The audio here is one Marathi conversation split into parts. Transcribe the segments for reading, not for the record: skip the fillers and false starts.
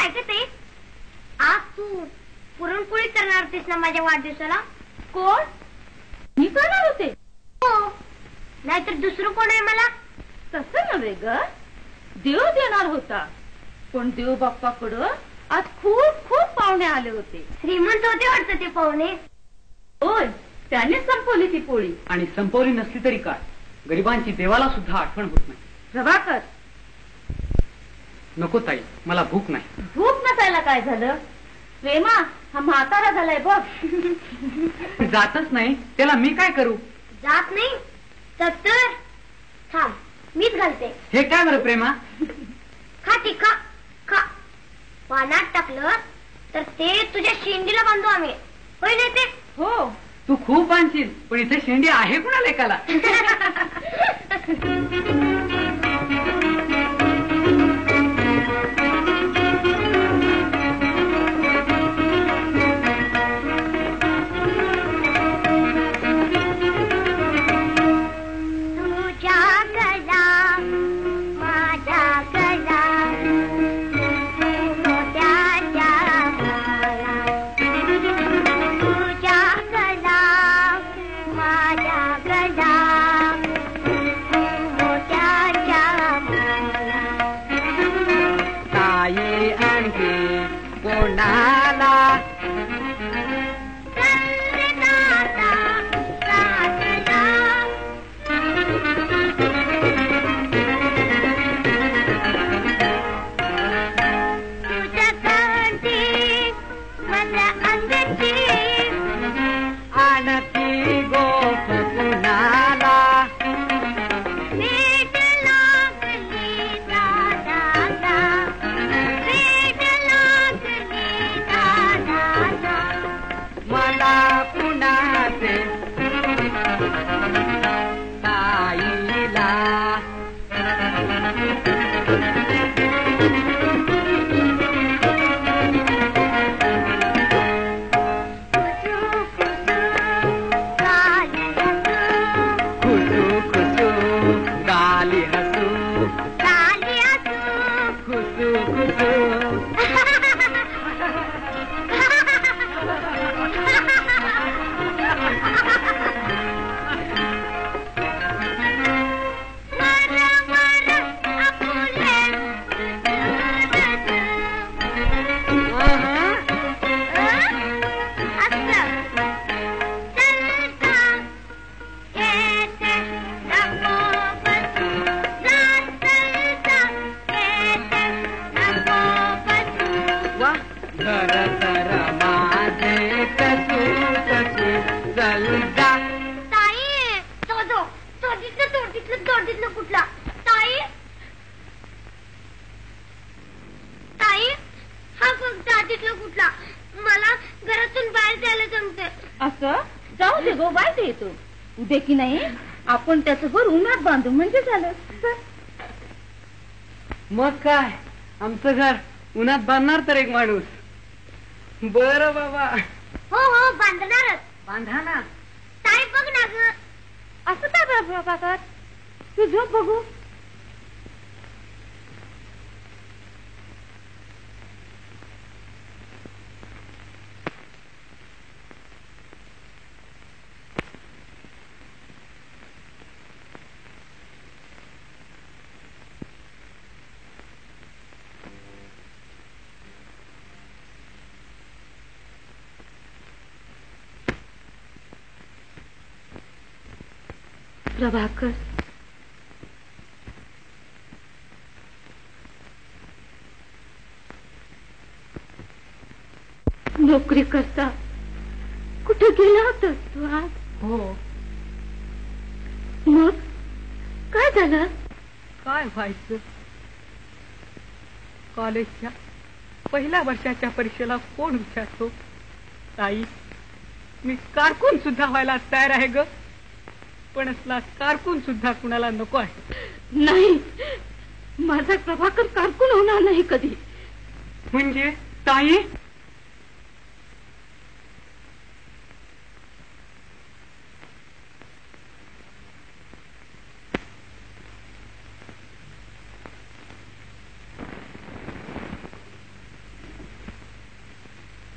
ऐकत आहे, आज तू पुरणपोळी करणार होतीस ना माझ्या वाढदिवसाला? कोण? मी करणार होते? हो, नाहीतर दुसरं कोण आहे मला? तसं नव्हे ग, देव देणार होता. पण देव बाप्पाकडं आज खूप खूप पाहुणे आले होते. श्रीमंत होते वाटतं ते पाहुणे. होय, त्याने संपवली ती पोळी. आणि संपवली नसली तरी काय, गरिबांची देवाला सुद्धा आठवण होत नाही. प्रभाकर, नको ताई, मला भूक नाही. भूक नसायला काय झालं? प्रेमा हा म्हातारा झालाय बघ. जातच नाही, त्याला मी काय करू? जात नाही तर थांब, मीच घालते. हे काय बरं प्रेमा? खा ती, खा खा. पाण्यात टाकलं तर ते तुझ्या शेंडीला बांधू आम्ही, होय नाही ते? हो. तू खूप आणशील, पण इथे शेंडी आहे कुणाला एकाला? उद्या की नाही आपण त्याचं घर उन्हात बांधू म्हणजे झालं. मग काय, आमचं घर उन्हात बांधणार तर एक माणूस. बरं बाबा. हो हो, बांधणारच. बांधा ना. ताई बघ ना ग. असं काय बरं प्रभाकर, तू झोप बघू. प्रभाकर, नोकरी करता कुठे गेला होतास तू आज? हो. मग काय झालं? काय व्हायचं, कॉलेजच्या पहिल्या वर्षाच्या परीक्षेला कोण विचारतो? ताई, मी कारकून सुद्धा व्हायला तयार आहे ग, पण असला कारकून सुद्धा कुणाला नको आहे. नाही, माझा प्रभाकर कारकून होणार नाही कधी. म्हणजे ताई,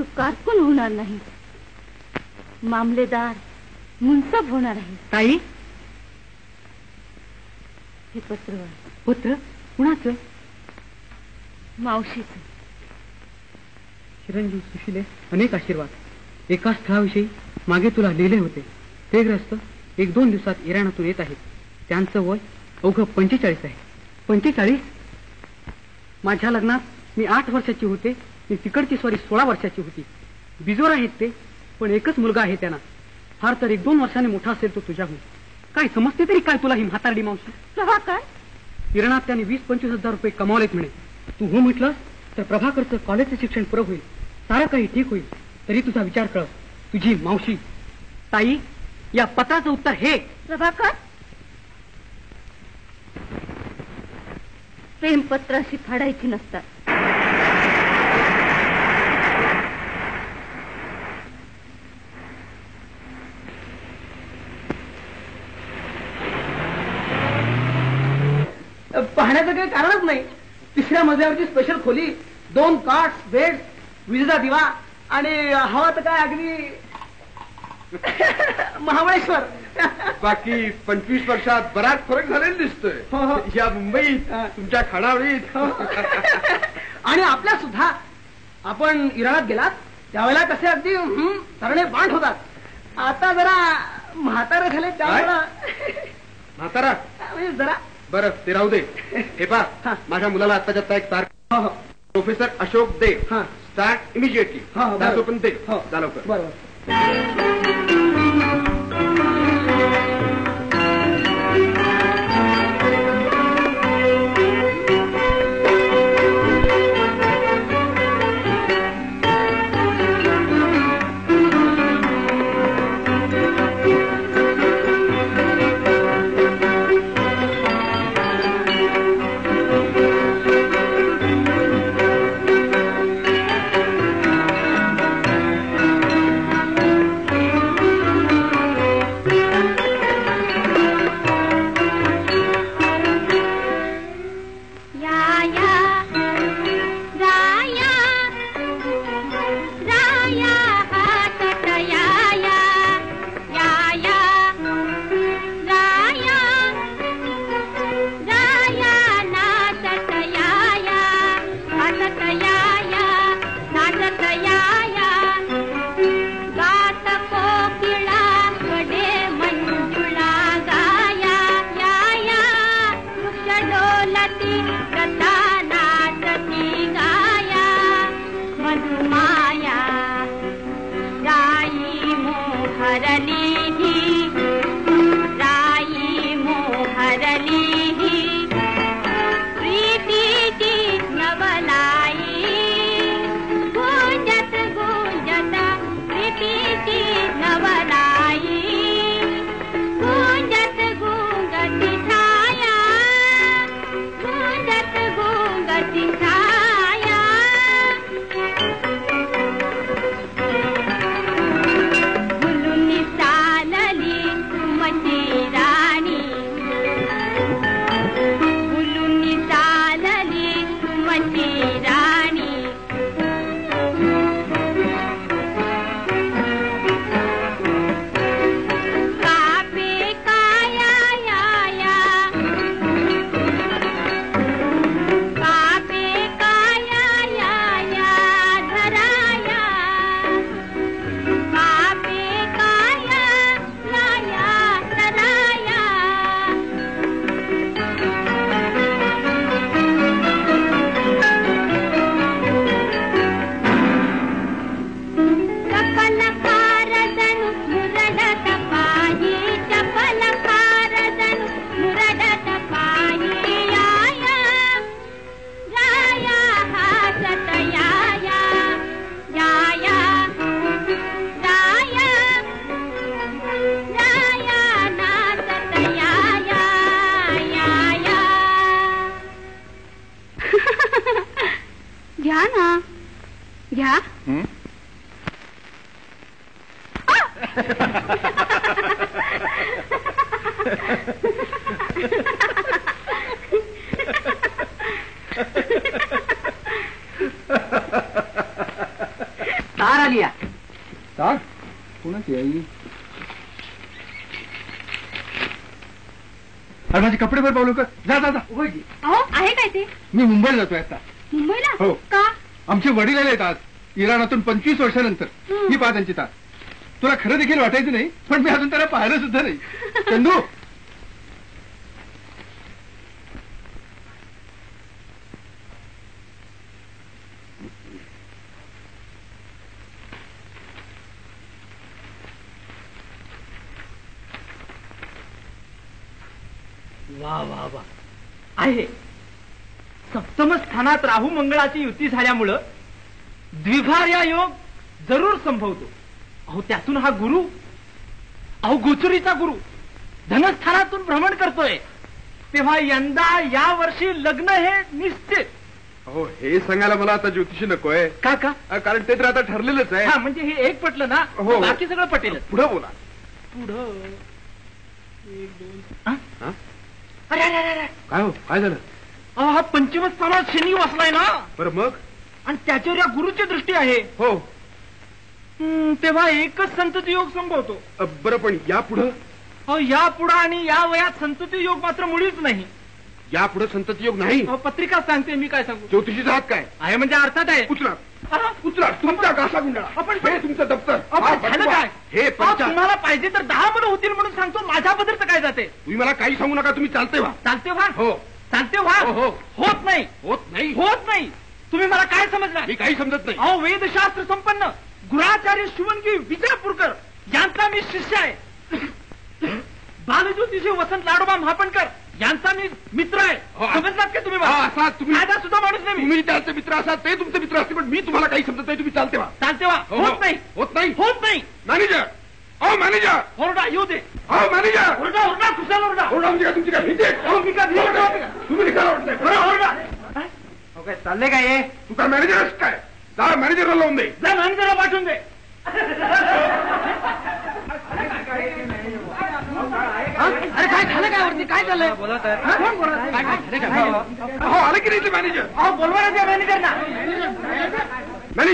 तू कारकून होणार नाही, मामलेदार मुनसब होणार आहे. ताई, हे पत्र वाच. पुत्र कुणाचं? मावशीचं. चिरंजीव सुशिले, अनेक आशीर्वाद. एका स्थळाविषयी मागे तुला लिहिले होते. ते ग्रस्त 1-2 दिवसात इराणातून येत आहेत. त्यांचं वय अवघं 45 आहे. 45? माझ्या लग्नात मी 8 वर्षाची होते. मी तिकडची स्वारी 16 वर्षाची होती. बिजोर आहेत ते, पण एकच मुलगा आहे त्यांना. फार तर 1-2 वर्षांनी मोठा असेल तो तुझ्याहून. काय समजते तरी काय तुला ही म्हातारडी मावशी? प्रभाकर, इराणात त्यांनी 20-25 हजार रुपये कमावलेत म्हणे. तू हो म्हटलंस तर प्रभाकरचं कॉलेजचं शिक्षण पुरं होईल. सारं काही ठीक होईल. तरी तुझा विचार कर. तुझी मावशी. ताई, या पत्राचं उत्तर हे. प्रभाकर, प्रेमपत्र अशी फाडायची नसतात. पाहण्याचं काही कारणच नाही. 3ऱ्या मजल्यावरची स्पेशल खोली, 2 कॉट्स, बेड, विजेचा दिवा आणि हवा तर काय अगदी महाबळेश्वर. बाकी 25 वर्षात बराच फरक झालेला दिसतोय. हो, हो. या मुंबईत, तुमच्या खानावळीत. आणि आपल्या सुद्धा. आपण इराणात गेलात त्यावेळेला कसे अगदी तरणे बांध होतात. आता जरा म्हातारे झाले त्यामुळं म्हातारा म्हणजे जरा. बरं, ते राहू दे. हे पा, हा. माझ्या मुलाला आत्ताच्या आत्ता एक तार. हो, हो. प्रोफेसर अशोक देव. हा. Start immediately. हो, हो, बरोबर. पण दे. हो. जा लवकर. बरोबर. घ्या. तार आली या. तार कोणाची आई? अरे माझे कपडे वर पावलो कर. जा जा जा. अहो आहे काय ते? मी मुंबईला जातोय आता. मुंबईला? हो. का? आमचे वडील आले आहेत आज इराणातून 25 वर्षानंतर. ही पहा त्यांची तार. तुला खरं देखील वाटायचं नाही, पण मी अजून त्याला पाहिलं सुद्धा नाही. चंदू वा वा वा. आहे सप्तम स्थानात राहू मंगळाची युती झाल्यामुळं द्विभार्या योग जरूर संभवतो. अहो त्यातून हा गुरु, अहो गोचरीचा गुरु धनस्थानातून भ्रमण करतोय, तेव्हा यंदा या वर्षी लग्न हे निश्चित. हो हे सांगायला मला आता ज्योतिषी नकोय. का का? कारण ते तर आता ठरलेलंच आहे. हा म्हणजे हे एक पटलं ना, हो. बाकी सगळं पटेल. पुढं बोला. पुढं एक दोन. अरे अरे अरे काय हो काय झालं? अहो हा पंचम स्थानात शनी वाचलाय ना, बरं मग? आणि त्याच्यावर या गुरुची दृष्टी आहे. हो तेव्हा एकच संतती योग संभवतो. बरं पण या पुढं? अहो या पुढं आणि या वयात संतती योग मात्र मुळीच नाही. या पुढे संतती योग नाही? अहो पत्रिका सांगते, मी काय सांगू. ज्योतिषीचा हात काय आहे म्हणजे अर्थात आहे. उचला अहो, उचला तुमचा घासा गुंडाळा. आपण हे तुमचं दप्तर. अहो, झालं काय? हे अहो, पंचा. तुम्हाला पाहिजे तर 10 मुलं होतील म्हणून सांगतो, माझ्या बद्दल काय जाते. तुम्ही मला काही सांगू नका. तुम्ही चालते व्हा. चालते व्हा. हो चालते व्हा. हो, हो. होत नाही. होत नाही. होत नाही. तुम्ही मला काय समजणार? मी काही समजत नाही. अहो वेदशास्त्र संपन्न गुराचार्य शिवणगी विजापूरकर यांचा मी शिष्य आहे. बालज्योतिषी वसंत लाडोबा महापणकर यांचा मी मित्र आहे. हो, समजलात का तुम्ही? हा, असा तुम्ही माझा सुद्धा माणूस नाही मी. तुम्ही त्याचे मित्र असाल, ते तुमचे मित्र असतील, पण मी तुम्हाला काही समजत नाही. तुम्ही चालते व्हा. चालते व्हा. हो, हो. होत नाही. होत नाही. होत नाही. मॅनेजर अहो मॅनेजर ओरडा येऊ दे. अहो मॅनेजर ओरडा ओरडा कुशाल ओरडा. ओरडा म्हणजे काय तुमची काय भीती आहे? अहो, मी का भीती आहे? तुम्ही निघाला वाटतंय. बरं, ओरडा. काय चाललंय काय हे? तू काय मॅनेजर आहेस काय? जा मॅनेजरला लावून दे. जा मॅनेजरला पाठवून दे. अरे काय झालं काय वरती? काय चाललंय? बोलत आहे. कोण बोलत आहे? अहो आले की नाही ते मॅनेजर? अहो बोलवा ना त्या मॅनेजरना.